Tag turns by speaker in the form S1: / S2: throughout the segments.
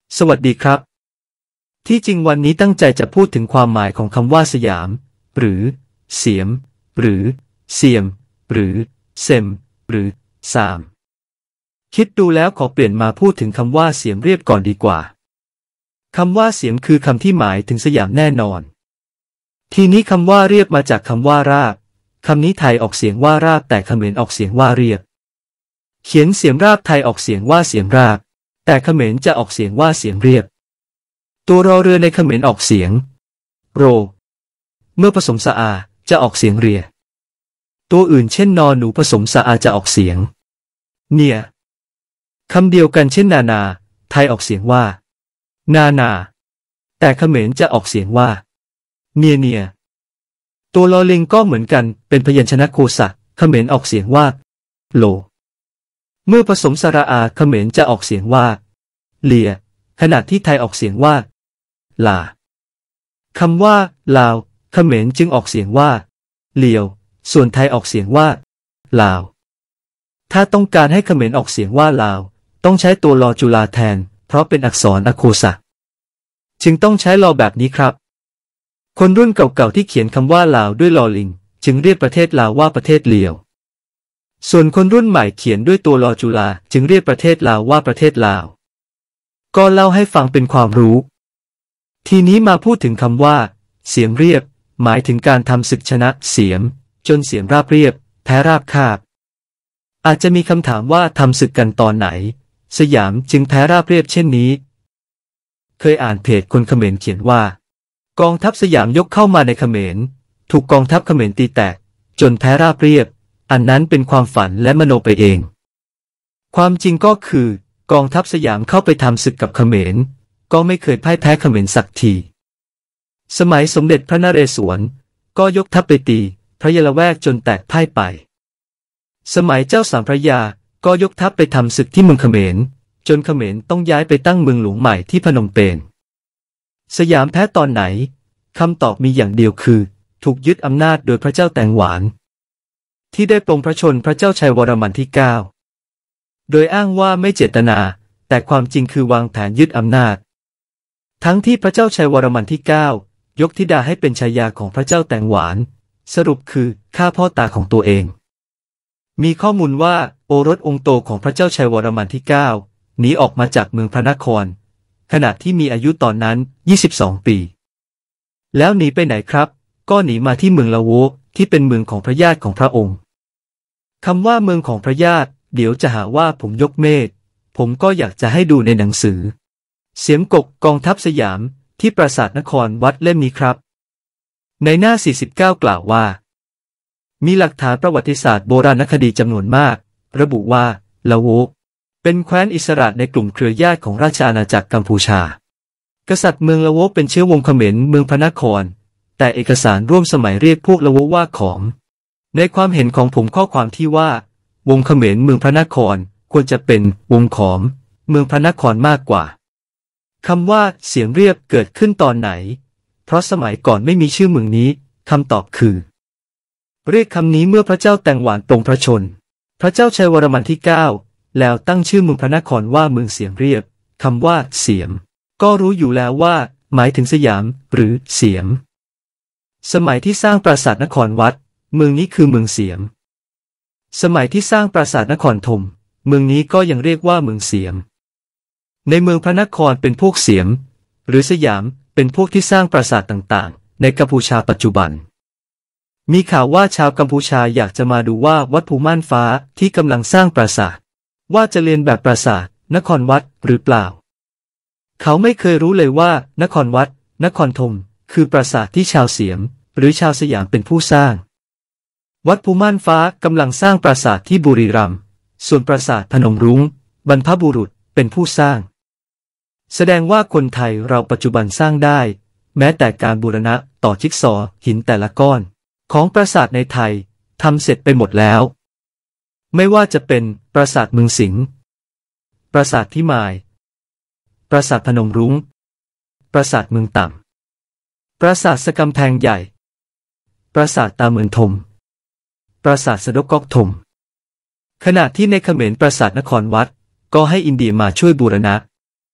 S1: สวัสดีครับที่จริงวันนี้ตั้งใจจะพูดถึงความหมายของคำว่าสยามหรือเสียมหรือเสียมหรือเซมหรือสามคิดดูแล้วขอเปลี่ยนมาพูดถึงคำว่าเสียมเรียบก่อนดีกว่าคำว่าเสียมคือคำที่หมายถึงสยามแน่นอนทีนี้คำว่าเรียบมาจากคำว่าราบคำนี้ไทยออกเสียงว่าราบแต่เขมรออกเสียงว่าเรียบเขียนเสียมราบไทยออกเสียงว่าเสียมราบแต่เขมรจะออกเสียงว่าเสียมเรียบตัวรอเรือในเขมรออกเสียงโรเมื่อผสมสะอาจะออกเสียงเรียตัวอื่นเช่นนอหนูผสมสะอาจะออกเสียงเนี่ยคำเดียวกันเช่นนานาไทยออกเสียงว่านานาแต่เขมรจะออกเสียงว่าเนียเนียตัวลอลิงก็เหมือนกันเป็นพยัญชนะโคสะเขมรออกเสียงว่าโลเมื่อผสมสระอาเขมรจะออกเสียงว่าเลียขณะที่ไทยออกเสียงว่าลาคำว่าลาวเขมรจึงออกเสียงว่าเลียวส่วนไทยออกเสียงว่าลาวถ้าต้องการให้เขมรออกเสียงว่าลาวต้องใช้ตัวลอจุฬาแทนเพราะเป็นอักษรอโคสะจึงต้องใช้ลอแบบนี้ครับคนรุ่นเก่าๆที่เขียนคำว่าลาวด้วยลอลิงจึงเรียกประเทศลาวว่าประเทศเลียวส่วนคนรุ่นใหม่เขียนด้วยตัวลอจุฬาจึงเรียกประเทศลาวว่าประเทศลาวก็เล่าให้ฟังเป็นความรู้ทีนี้มาพูดถึงคำว่าเสียมเรียบหมายถึงการทำศึกชนะเสียมจนเสียมราบเรียบแพ้ราบคาบอาจจะมีคำถามว่าทำศึกกันตอนไหนสยามจึงแพ้ราบเรียบเช่นนี้เคยอ่านเพจคนเขมรเขียนว่ากองทัพสยามยกเข้ามาในเขมรถูกกองทัพเขมรตีแตกจนแพ้ราบเรียบอันนั้นเป็นความฝันและมโนไปเองความจริงก็คือกองทัพสยามเข้าไปทำศึกกับเขมรก็ไม่เคยพ่ายแพ้เขมรสักทีสมัยสมเด็จพระนเรศวรก็ยกทัพไปตีพระยะละแวกจนแตกพ่ายไปสมัยเจ้าสามพระยาก็ยกทัพไปทำศึกที่เมืองเขมรจนเขมรต้องย้ายไปตั้งเมืองหลวงใหม่ที่พนมเปญสยามแพ้ตอนไหนคำตอบมีอย่างเดียวคือถูกยึดอำนาจโดยพระเจ้าแตงหวานที่ได้ปลงพระชนม์พระเจ้าชัยวรมันที่9โดยอ้างว่าไม่เจตนาแต่ความจริงคือวางแผนยึดอำนาจทั้งที่พระเจ้าชัยวรมันที่9ยกธิดาให้เป็นชายาของพระเจ้าแตงหวานสรุปคือฆ่าพ่อตาของตัวเองมีข้อมูลว่าโอรสองค์โตของพระเจ้าชัยวรมันที่9หนีออกมาจากเมืองพระนครขณะที่มีอายุตอนนั้น22ปีแล้วหนีไปไหนครับก็หนีมาที่เมืองละโวที่เป็นเมืองของพระญาติของพระองค์คำว่าเมืองของพระญาติเดี๋ยวจะหาว่าผมยกเมฆผมก็อยากจะให้ดูในหนังสือเสียมกกกองทัพสยามที่ปราสาทนครวัดเล่มนี้ครับในหน้า49กล่าวว่ามีหลักฐานประวัติศาสตร์โบราณคดีจำนวนมากระบุว่าละโวเป็นแคว้นอิสระในกลุ่มเครือญาติของราชอาณาจักรกัมพูชากษัตริย์เมืองละโวเป็นเชื้อวงเขมรเมืองพระนครแต่เอกสารร่วมสมัยเรียกพวกละโวว่าขอมในความเห็นของผมข้อความที่ว่าวงเขมรเมืองพระนครควรจะเป็นวงขอมเมืองพระนครมากกว่าคำว่าเสียงเรียบเกิดขึ้นตอนไหนเพราะสมัยก่อนไม่มีชื่อเมืองนี้คำตอบคือเรียกคำนี้เมื่อพระเจ้าแตงหวานปลงพระชนม์พระเจ้าชัยวรมันที่9แล้วตั้งชื่อเมืองพระนครว่าเมืองเสียงเรียบคำว่าเสียมก็รู้อยู่แล้วว่าหมายถึงสยามหรือเสียมสมัยที่สร้างปราสาทนครวัดเมืองนี้คือเมืองเสียมสมัยที่สร้างปราสาทนครธมเมืองนี้ก็ยังเรียกว่าเมืองเสียมในเมืองพระนครเป็นพวกเสียมหรือสยามเป็นพวกที่สร้างปราสาทต่างๆในกัมพูชาปัจจุบันมีข่าวว่าชาวกัมพูชาอยากจะมาดูว่าวัดภูม่านฟ้าที่กำลังสร้างปราสาทว่าจะเรียนแบบปราสาทนครวัดหรือเปล่าเขาไม่เคยรู้เลยว่านครวัดนครธมคือปราสาทที่ชาวเสียมหรือชาวสยามเป็นผู้สร้างวัดภูม่านฟ้ากำลังสร้างปราสาทที่บุรีรัมย์ส่วนปราสาทพนมรุ้งบรรพบุรุษเป็นผู้สร้างแสดงว่าคนไทยเราปัจจุบันสร้างได้แม้แต่การบูรณะต่อจิ๊กซอว์หินแต่ละก้อนของปราสาทในไทยทำเสร็จไปหมดแล้วไม่ว่าจะเป็นปราสาทเมืองสิงห์ปราสาทพิมายปราสาทพนมรุ้งปราสาทเมืองต่ำปราสาทสะกำแพงใหญ่ปราสาทตาเมืองธมปราสาทสะดกก๊อกธมขณะที่ในเขมรปราสาทนครวัดก็ให้อินเดียมาช่วยบูรณะ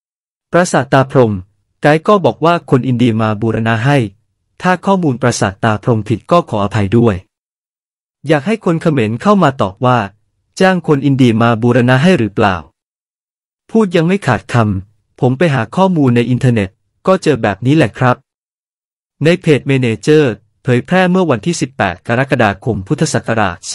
S1: ปราสาทตาพรหมไกด์ก็บอกว่าคนอินเดียมาบูรณะให้ถ้าข้อมูลปราสาทตาพรหมผิดก็ขออภัยด้วยอยากให้คนเขมรเข้ามาตอบว่าจ้างคนอินเดียมาบูรณะให้หรือเปล่าพูดยังไม่ขาดคำผมไปหาข้อมูลในอินเทอร์เน็ตก็เจอแบบนี้แหละครับในเพจเมเนเจอร์เผยแพร่เมื่อวันที่ 18 กรกฎาคม พุทธศักราช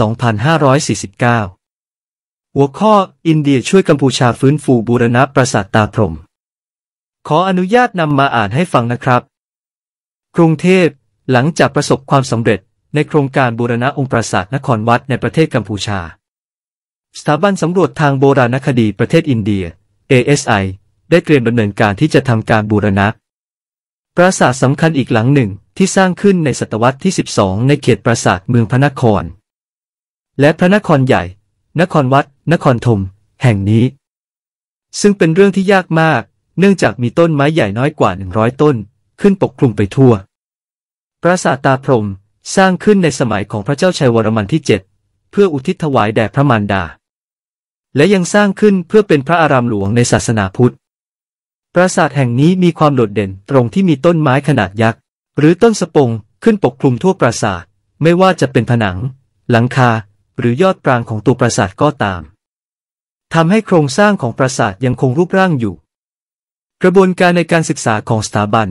S1: 2549 หัวข้ออินเดียช่วยกัมพูชาฟื้นฟูบูรณะปราสาทตาพรหมขออนุญาตนำมาอ่านให้ฟังนะครับกรุงเทพหลังจากประสบความสำเร็จในโครงการบูรณะองค์ปราสาทนครวัดในประเทศกัมพูชาสถาบันสำรวจทางโบราณคดีประเทศอินเดีย ASI ได้เตรียมดำเนินการที่จะทำการบูรณะปราสาทสำคัญอีกหลังหนึ่งที่สร้างขึ้นในศตวรรษที่ 12 ในเขตปราสาทเมืองพระนครและพระนครใหญ่นครวัดนครธมแห่งนี้ซึ่งเป็นเรื่องที่ยากมากเนื่องจากมีต้นไม้ใหญ่น้อยกว่า 100 ต้นขึ้นปกคลุมไปทั่วปราสาทตาพรหมสร้างขึ้นในสมัยของพระเจ้าชัยวรมันที่ 7 เพื่ออุทิศถวายแด่พระมารดาและยังสร้างขึ้นเพื่อเป็นพระอารามหลวงในศาสนาพุทธปราสาทแห่งนี้มีความโดดเด่นตรงที่มีต้นไม้ขนาดยักษ์หรือต้นสปงขึ้นปกคลุมทั่วปราสาทไม่ว่าจะเป็นผนังหลังคาหรือยอดปรางของตัวปราสาทก็ตามทำให้โครงสร้างของปราสาทยังคงรูปร่างอยู่กระบวนการในการศึกษาของสถาบัน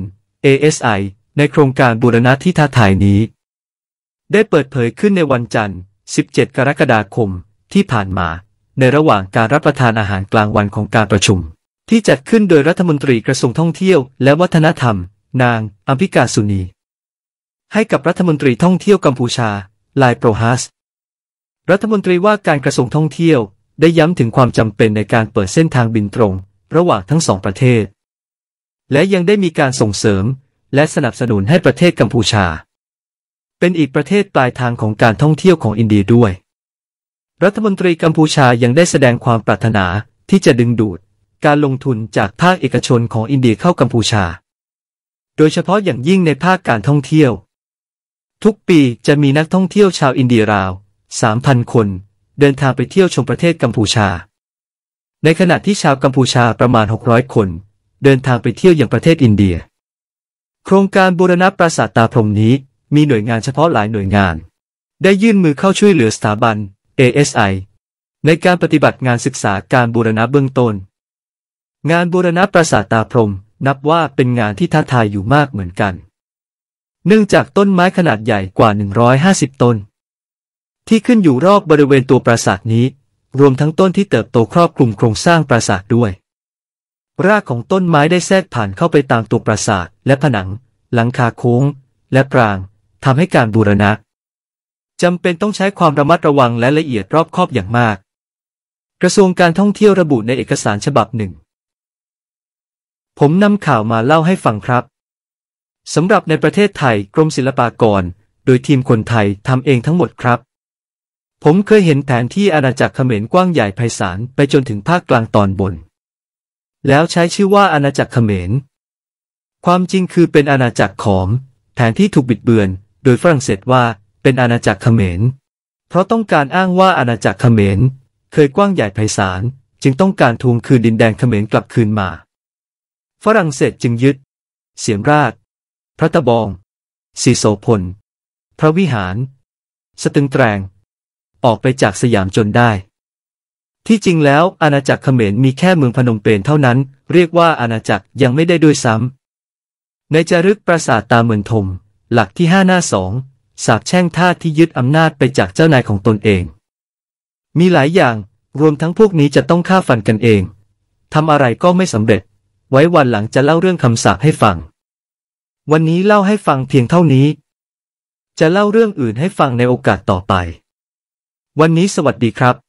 S1: ASI ในโครงการบูรณะที่ท้าทายนี้ได้เปิดเผยขึ้นในวันจันทร์ 17 กรกฎาคมที่ผ่านมาในระหว่างการรับประทานอาหารกลางวันของการประชุมที่จัดขึ้นโดยรัฐมนตรีกระทรวงท่องเที่ยวและวัฒนธรรมนางอัมพิกาสุนีให้กับรัฐมนตรีท่องเที่ยวกัมพูชาลายโปรฮัสรัฐมนตรีว่าการกระทรวงท่องเที่ยวได้ย้ำถึงความจำเป็นในการเปิดเส้นทางบินตรงระหว่างทั้งสองประเทศและยังได้มีการส่งเสริมและสนับสนุนให้ประเทศกัมพูชาเป็นอีกประเทศปลายทางของการท่องเที่ยวของอินเดียด้วยรัฐมนตรีกัมพูชายังได้แสดงความปรารถนาที่จะดึงดูดการลงทุนจากภาคเอกชนของอินเดียเข้ากัมพูชาโดยเฉพาะอย่างยิ่งในภาคการท่องเที่ยวทุกปีจะมีนักท่องเที่ยวชาวอินเดียราว 3,000 คนเดินทางไปเที่ยวชมประเทศกัมพูชาในขณะที่ชาวกัมพูชาประมาณ 600 คนเดินทางไปเที่ยวอย่างประเทศอินเดียโครงการบูรณะปราสาทตาพรหมนี้มีหน่วยงานเฉพาะหลายหน่วยงานได้ยื่นมือเข้าช่วยเหลือสถาบัน ASI ในการปฏิบัติงานศึกษาการบูรณะเบื้องต้นงานบูรณะปราสาทตาพรหมนับว่าเป็นงานที่ท้าทายอยู่มากเหมือนกันเนื่องจากต้นไม้ขนาดใหญ่กว่า 150 ต้นที่ขึ้นอยู่รอบบริเวณตัวปราสาทนี้รวมทั้งต้นที่เติบโตครอบคลุมโครงสร้างปราสาทด้วยรากของต้นไม้ได้แทรกผ่านเข้าไปตามตัวปราสาทและผนังหลังคาโค้งและปรางทำให้การบูรณะจำเป็นต้องใช้ความระมัดระวังและละเอียดรอบคอบอย่างมากกระทรวงการท่องเที่ยวระบุในเอกสารฉบับหนึ่งผมนำข่าวมาเล่าให้ฟังครับสำหรับในประเทศไทยกรมศิลปากรโดยทีมคนไทยทำเองทั้งหมดครับผมเคยเห็นแผนที่อาณาจักรเขมรกว้างใหญ่ไพศาลไปจนถึงภาคกลางตอนบนแล้วใช้ชื่อว่าอาณาจักรเขมรความจริงคือเป็นอาณาจักรขอมแผนที่ถูกบิดเบือนโดยฝรั่งเศสว่าเป็นอาณาจักรเขมรเพราะต้องการอ้างว่าอาณาจักรเขมรเคยกว้างใหญ่ไพศาลจึงต้องการทวงคืนดินแดนเขมรกลับคืนมาฝรั่งเศสจึงยึดเสียมราชพระตะบองศรีโสพลพระวิหารสตึงแตรงออกไปจากสยามจนได้ที่จริงแล้วอาณาจักรเขมรมีแค่เมืองพนมเปญเท่านั้นเรียกว่าอาณาจักรยังไม่ได้ด้วยซ้ำในจารึกปราสาทตาเมืองธมหลักที่ 5 หน้า 2 สาปแช่งทาสที่ยึดอำนาจไปจากเจ้านายของตนเองมีหลายอย่างรวมทั้งพวกนี้จะต้องฆ่าฟันกันเองทำอะไรก็ไม่สำเร็จไว้วันหลังจะเล่าเรื่องคำสาปให้ฟังวันนี้เล่าให้ฟังเพียงเท่านี้จะเล่าเรื่องอื่นให้ฟังในโอกาสต่อไปวันนี้สวัสดีครับ